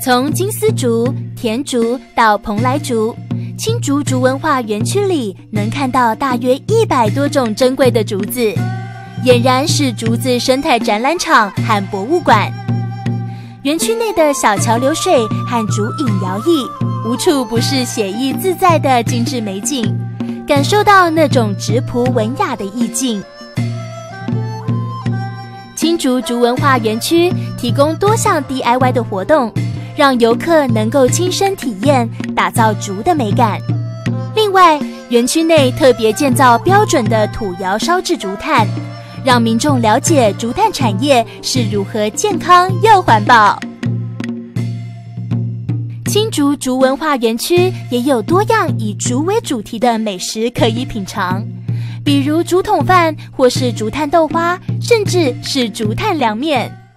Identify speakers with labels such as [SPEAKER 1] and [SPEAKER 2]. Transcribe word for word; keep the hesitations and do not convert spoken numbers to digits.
[SPEAKER 1] 从金丝竹、田竹到蓬莱竹，青竹竹文化园区里能看到大约一百多种珍贵的竹子，俨然是竹子生态展览场和博物馆。园区内的小桥流水和竹影摇曳，无处不是写意自在的精致美景，感受到那种质朴文雅的意境。青竹竹文化园区提供多项 D I Y 的活动，让游客能够亲身体验打造竹的美感。另外，园区内特别建造标准的土窑烧制竹炭，让民众了解竹炭产业是如何健康又环保。青竹竹文化园区也有多样以竹为主题的美食可以品尝，比如竹筒饭或是竹炭豆花，甚至是竹炭凉面。